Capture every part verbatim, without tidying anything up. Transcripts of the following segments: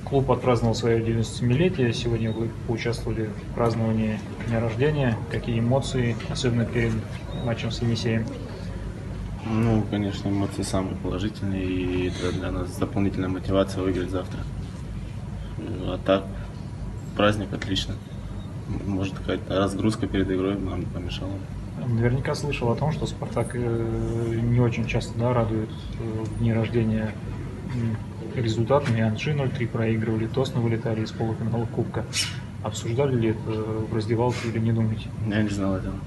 Клуб отпраздновал свое девяностосемилетие. Сегодня вы поучаствовали в праздновании дня рождения. Какие эмоции, особенно перед матчем с Енисеем? Ну, конечно, эмоции самые положительные, и это для нас дополнительная мотивация выиграть завтра. А так, праздник отлично. Может, какая-то разгрузка перед игрой нам не помешала. Наверняка слышал о том, что «Спартак» не очень часто, да, радует в дни рождения результатами. Анжи ноль три проигрывали, Тосно вылетали из полуфинала Кубка. Обсуждали ли это в раздевалке или не думаете? Я не знал этого.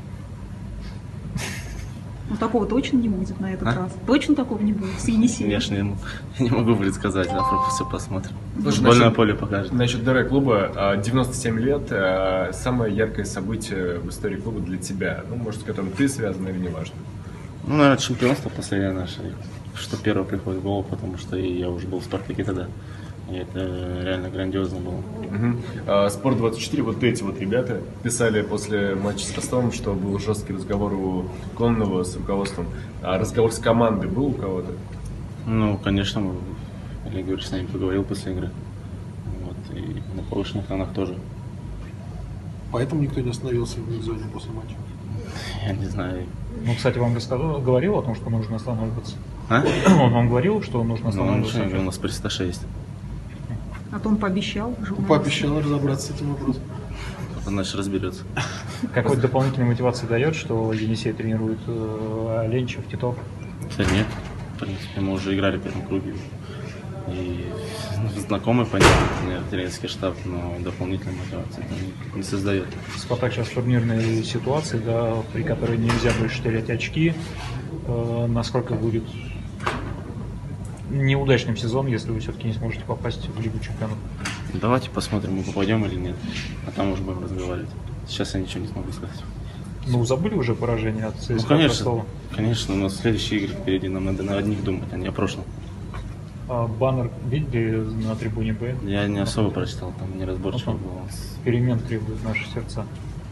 Ну, такого точно не будет на этот а? раз. Точно такого не будет с Енисеем. Я ж не, не могу предсказать, завтра все посмотрим. Футбольное поле покажет. Насчет ДР клуба, девяносто семь лет, самое яркое событие в истории клуба для тебя, ну, может, с которым ты связан или не важно? Ну, наверное, чемпионство последнее наше, что первое приходит в голову, потому что я уже был в «Спартаке» тогда. И это реально грандиозно было. Угу. Спорт двадцать четыре, вот эти вот ребята писали после матча с Ростовом, что был жесткий разговор у Кононова с руководством. А разговор с командой был у кого-то? Ну, конечно, Олег Георгиевич с нами поговорил после игры. Вот, и на повышенных тонах тоже. Поэтому никто не остановился в зоне после матча? Я не знаю. Ну, кстати, вам рассказал, говорил о том, что нужно останавливаться? А? Он вам говорил, что нужно останавливаться? Ну, у нас престаж есть. А то он пообещал. Он пообещал разобраться с этим вопросом. Он, значит, разберется. Какой дополнительной мотивации дает, что Енисей тренирует э, Ленчев, Титов? Да нет. В принципе, мы уже играли в первом круге. И знакомый, понятно, тренерский штаб, но дополнительной мотивации это не, не создает. «Спартак» сейчас в турнирной ситуации, да, при которой нельзя больше терять очки. Э, насколько будет неудачным сезон, если вы все-таки не сможете попасть в Лигу чемпионов? Давайте посмотрим, мы попадем или нет, а там уже будем разговаривать. Сейчас я ничего не смогу сказать. Ну, забыли уже поражение от ЦСКА? Ну, конечно, конечно, у нас следующие игры впереди, нам надо на одних думать, а не о прошлом. А баннер видели на трибуне Б? Я не особо прочитал, там неразборчиво было. Перемен требуют наши сердца.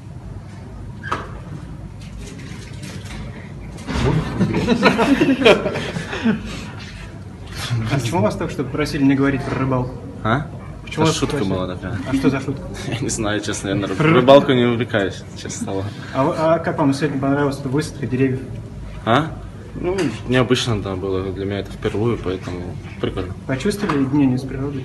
Будете? А почему вас только что попросили не говорить про рыбалку? А? Почему Это вас шутка попросили? была такая. А что за шутка? Я не знаю, честно, я на рыбалку не увлекаюсь, честно слово. А, а как вам сегодня понравилась эта высадка деревьев? А? Ну, необычно да, было, для меня это впервые, поэтому прикольно. Почувствовали единение с природой?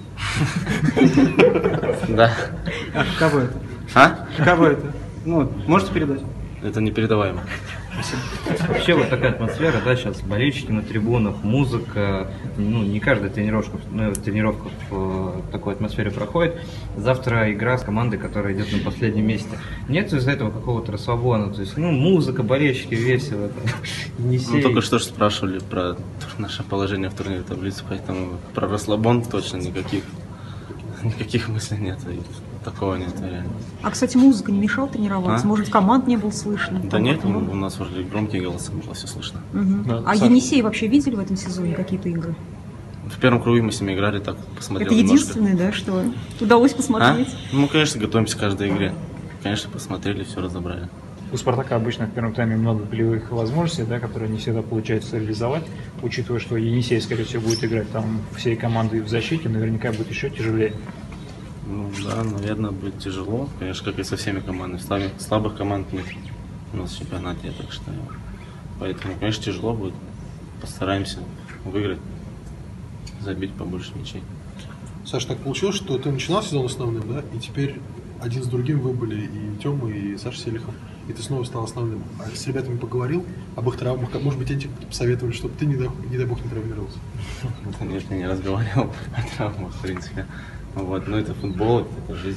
Да. А каково это? А? Каково это? Ну, можете передать? Это непередаваемо. Вообще вот такая атмосфера, да, сейчас болельщики на трибунах, музыка, ну, не каждая тренировка, ну, тренировка в такой атмосфере проходит. Завтра игра с командой, которая идет на последнем месте. Нет из-за этого какого-то расслабона, то есть, ну, музыка, болельщики, весело, Енисей. Ну, только что же спрашивали про наше положение в турнире таблицы, поэтому про расслабон точно никаких, никаких мыслей нет. Такого нет, реально. А, кстати, музыка не мешала тренироваться? А? Может, команд не был слышно? Да нет, у, у нас уже громкие голоса, было все слышно. Угу. Да, а Саша... Енисей вообще видели в этом сезоне какие-то игры? В первом круге мы с ними играли, так посмотрел Это единственное, немножко. Да, что удалось посмотреть? А? Ну, конечно, готовимся к каждой игре. Конечно, посмотрели, все разобрали. У «Спартака» обычно в первом тайме много голевых возможностей, да, которые не всегда получается реализовать. Учитывая, что Енисей, скорее всего, будет играть там всей командой в защите, наверняка будет еще тяжелее. Ну да, наверное, будет тяжело. Конечно, как и со всеми командами. Слабых, слабых команд нет у нас в чемпионате, так что поэтому, конечно, тяжело будет. Постараемся выиграть, забить побольше мячей. Саш, так получилось, что ты начинал сезон основным, да? И теперь один с другим вы были и Тёма, и Саша Селихов. И ты снова стал основным. А с ребятами поговорил об их травмах? Может быть, они тебе посоветовали, чтобы ты, не дай, не дай бог, не травмировался? Нет, я не разговаривал о травмах, в принципе. Вот, но это футбол, это жизнь,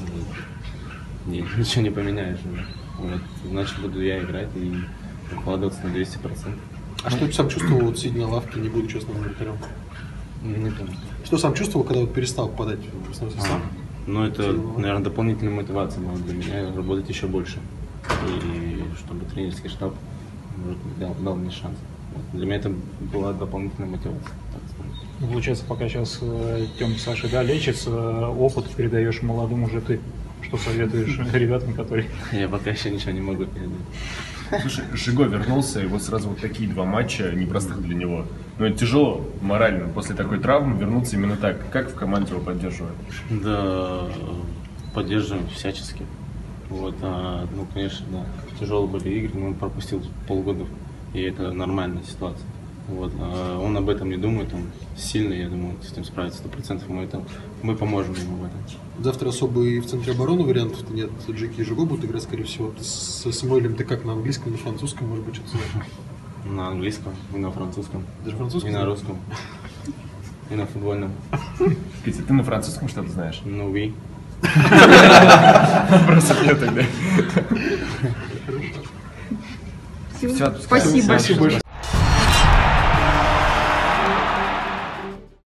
и ничего не поменяешь уже. Вот, значит, буду я играть и укладываться на двести процентов. А что ты сам чувствовал, вот, сидя на лавке, не будучи основным вратарем? Я не помню. Что сам чувствовал, когда вот перестал попадать в основной состав? А, ну, это, наверное, дополнительная мотивация была для меня работать еще больше. И чтобы тренерский штаб дал, дал мне шанс. Вот, для меня это была дополнительная мотивация, так сказать. Получается, пока сейчас э, Тём, Саша, да, лечится, опыт передаешь молодым уже ты. Что советуешь ребятам, которые... Я пока еще ничего не могу передать. Слушай, Жиго вернулся, и вот сразу вот такие два матча непростых для него. Но это тяжело морально после такой травмы вернуться именно так. Как в команде его поддерживают? Да, поддерживаем всячески. Вот, а, ну, конечно, да, тяжелые были игры, но он пропустил полгода, и это нормальная ситуация. Вот, а он об этом не думает, он сильный, я думаю, с этим справится сто процентов, мы, это, мы поможем ему в этом. Завтра особо и в центре обороны вариантов-то нет. Джеки и Жиго будут играть, скорее всего. С Самуэлем ты как, на английском, на французском, может быть, что-то знаешь? На английском, и на французском, Даже французском? и на русском, и на футбольном. Петя, ты на французском что-то знаешь? Ну, ви. Вопросов нет тогда. Всё. Всё, отпускаем. Спасибо. Спасибо большое.